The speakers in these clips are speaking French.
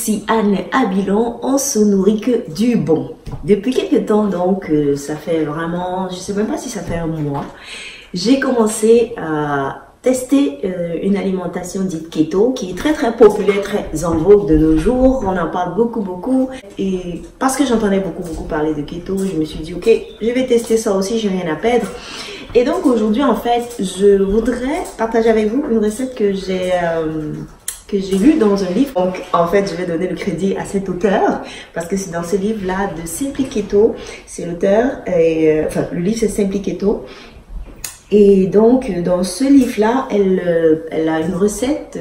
ici Anne Abilon, on se nourrit que du bon. Depuis quelques temps donc, ça fait vraiment, je sais même pas si ça fait un mois, j'ai commencé à tester une alimentation dite keto qui est très populaire, très en vogue de nos jours. On en parle beaucoup et parce que j'entendais beaucoup parler de keto, je me suis dit ok, je vais tester ça aussi, j'ai rien à perdre. Et donc aujourd'hui en fait, je voudrais partager avec vous une recette que j'ai lu dans un livre. Donc en fait je vais donner le crédit à cet auteur parce que c'est dans ce livre là de Simply Keto, c'est l'auteur et enfin le livre c'est Simply Keto. Et donc dans ce livre là elle a une recette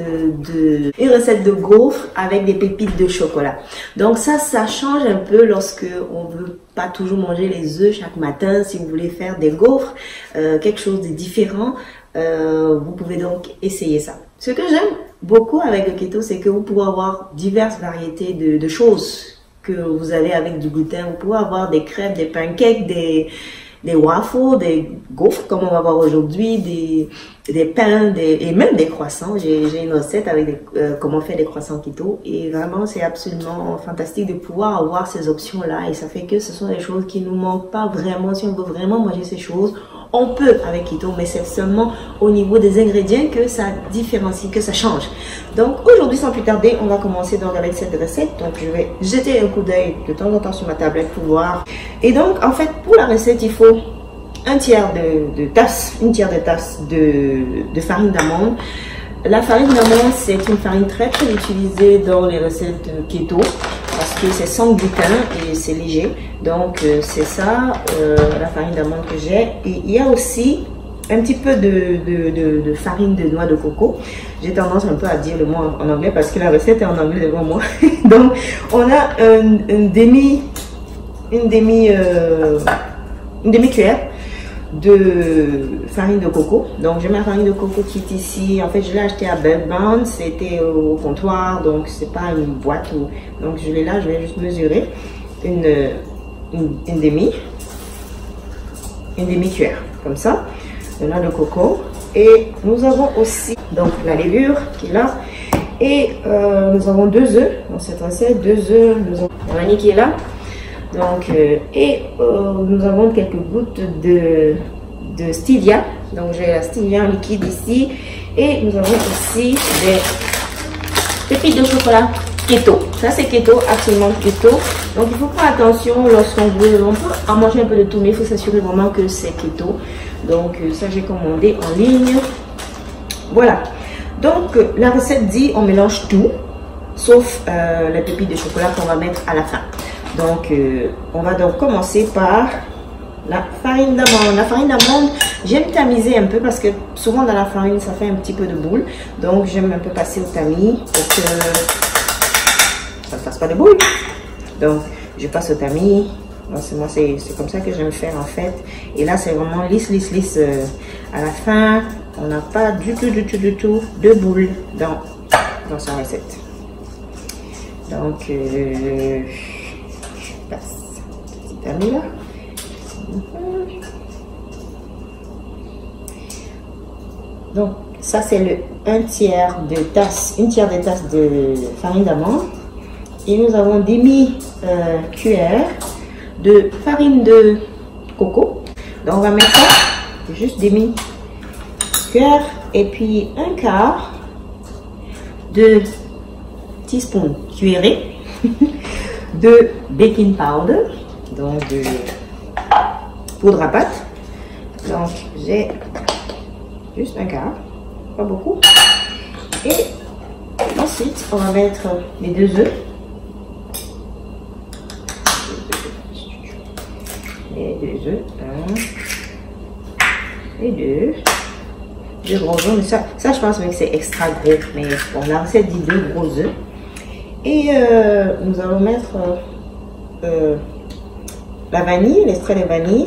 de gaufres avec des pépites de chocolat. Donc ça change un peu lorsque on veut pas toujours manger les œufs chaque matin. Si vous voulez faire des gaufres, quelque chose de différent, vous pouvez donc essayer ça. Ce que j'aime beaucoup avec le keto, c'est que vous pouvez avoir diverses variétés de choses que vous avez avec du gluten. Vous pouvez avoir des crêpes, des pancakes, des waffles, des gaufres comme on va voir aujourd'hui, des pains, et même des croissants. J'ai une recette avec comment faire des croissants keto et vraiment c'est absolument fantastique de pouvoir avoir ces options là et ça fait que ce sont des choses qui nous manquent pas vraiment. Si on veut vraiment manger ces choses, on peut avec keto, mais c'est seulement au niveau des ingrédients que ça différencie, que ça change. Donc aujourd'hui, sans plus tarder, on va commencer donc avec cette recette. Donc je vais jeter un coup d'œil de temps en temps sur ma tablette pour voir. Et donc en fait, pour la recette, il faut une tiers de tasse de farine d'amande. La farine d'amande, c'est une farine très utilisée dans les recettes keto parce que c'est sans gluten et c'est léger. Donc c'est ça, la farine d'amande que j'ai. Et il y a aussi un petit peu de farine de noix de coco. J'ai tendance un peu à dire le mot en anglais parce que la recette est en anglais devant moi. Donc on a une demi cuillère de farine de coco. Donc j'ai ma farine de coco qui est ici. En fait je l'ai acheté à Bird Bound, c'était au comptoir, donc c'est pas une boîte donc je l'ai là. Je vais juste mesurer une demi cuillère comme ça de noix de coco. Et nous avons aussi donc la levure qui est là et nous avons 2 œufs dans cette recette, 2 œufs, nous avons la vanille qui est là. Donc, nous avons quelques gouttes de stevia. Donc, j'ai la stevia en liquide ici. Et nous avons aussi des pépites de chocolat keto. Ça, c'est keto, absolument keto. Donc, il faut faire attention lorsqu'on veut. On peut en manger un peu de tout, mais il faut s'assurer vraiment que c'est keto. Donc, ça, j'ai commandé en ligne. Voilà. Donc, la recette dit on mélange tout, sauf les pépites de chocolat qu'on va mettre à la fin. Donc, on va donc commencer par la farine d'amande. La farine d'amande, j'aime tamiser un peu parce que souvent dans la farine, ça fait un petit peu de boule. Donc, j'aime un peu passer au tamis pour que ça ne fasse pas de boule. Donc, je passe au tamis. Moi, c'est comme ça que j'aime faire en fait. Et là, c'est vraiment lisse. À la fin, on n'a pas du tout de boule dans sa recette. Donc, là. Donc ça c'est le une tiers de tasse de farine d'amande et nous avons demi cuillère de farine de coco. Donc on va mettre ça juste demi cuillère et puis un quart de teaspoon cuillerée de baking powder, donc de poudre à pâte. Donc j'ai juste un quart, pas beaucoup. Et ensuite on va mettre les 2 œufs. Les 2 œufs, 1 et 2 gros œufs, mais ça je pense même que c'est extra gros, mais bon, la recette dit 2 gros œufs. Et nous allons mettre la vanille, l'extrait de vanille.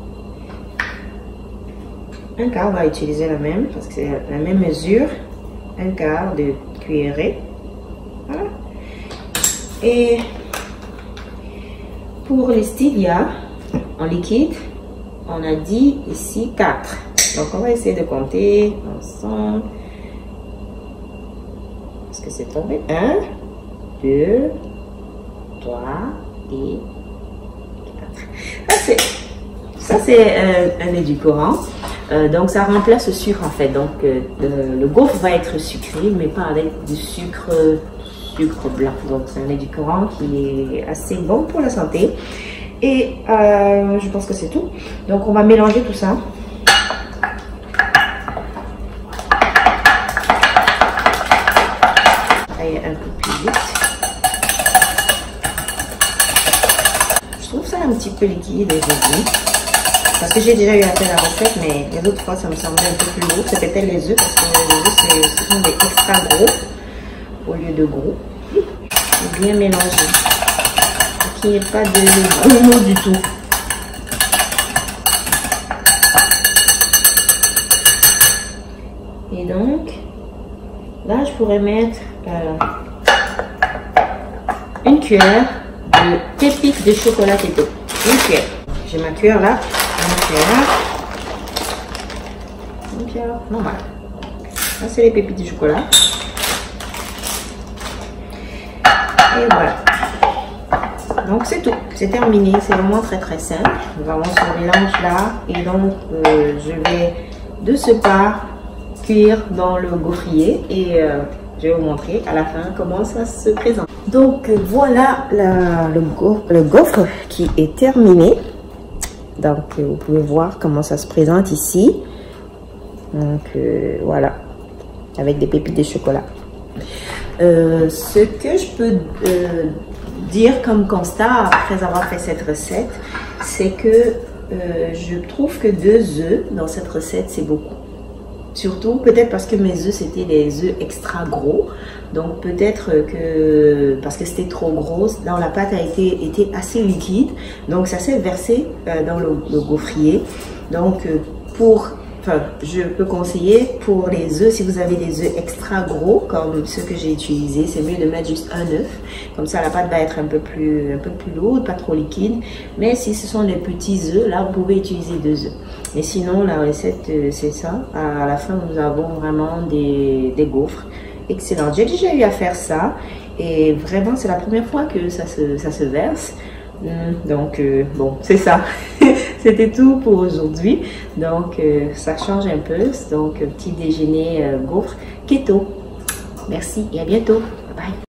Un quart, on va utiliser la même parce que c'est la même mesure. Un quart de cuillerée. Voilà. Et pour les stevia en liquide, on a dit ici 4. Donc on va essayer de compter ensemble. Est-ce que c'est tombé? 1, 2, 3 et 4. Ça, c'est un édulcorant. Donc, ça remplace le sucre en fait. Donc, le gaufre va être sucré, mais pas avec du sucre blanc. Donc, c'est un édulcorant qui est assez bon pour la santé. Et je pense que c'est tout. Donc, on va mélanger tout ça. Allez, un peu plus vite. Je trouve ça un petit peu liquide aujourd'hui. Parce que j'ai déjà eu à faire la recette, mais les autres fois, ça me semblait un peu plus lourd. C'est peut-être les œufs, parce que les œufs, ce sont des extra gros au lieu de gros. Bien mélanger. Pour qu'il n'y ait pas de grumeaux du tout. Et donc, là, je pourrais mettre une cuillère de pépites de chocolat keto. Une cuillère. J'ai ma cuillère là. Une cuillère normale. Là, c'est les pépites de chocolat. Et voilà. Donc, c'est tout. C'est terminé. C'est vraiment très très simple. Nous avons ce mélange là. Et donc, je vais de ce pas cuire dans le gaufrier. Et je vais vous montrer à la fin comment ça se présente. Donc, voilà le gaufre qui est terminé. Donc, vous pouvez voir comment ça se présente ici. Donc, voilà. Avec des pépites de chocolat. Ce que je peux dire comme constat après avoir fait cette recette, c'est que je trouve que 2 œufs dans cette recette, c'est beaucoup. Surtout, peut-être parce que mes œufs, c'était des œufs extra gros. Donc, peut-être que parce que c'était trop gros, dans la pâte a été assez liquide. Donc, ça s'est versé dans le gaufrier. Donc, je peux conseiller pour les œufs, si vous avez des œufs extra gros, comme ceux que j'ai utilisés, c'est mieux de mettre juste un œuf. Comme ça, la pâte va être un peu plus lourde, pas trop liquide. Mais si ce sont des petits œufs, là, vous pouvez utiliser 2 œufs. Mais sinon, la recette, c'est ça. À la fin, nous avons vraiment des gaufres excellentes. J'ai déjà eu à faire ça. Et vraiment, c'est la première fois que ça se verse. Donc, bon, c'est ça. C'était tout pour aujourd'hui. Donc, ça change un peu. Donc, petit déjeuner gaufre keto. Merci et à bientôt. Bye bye.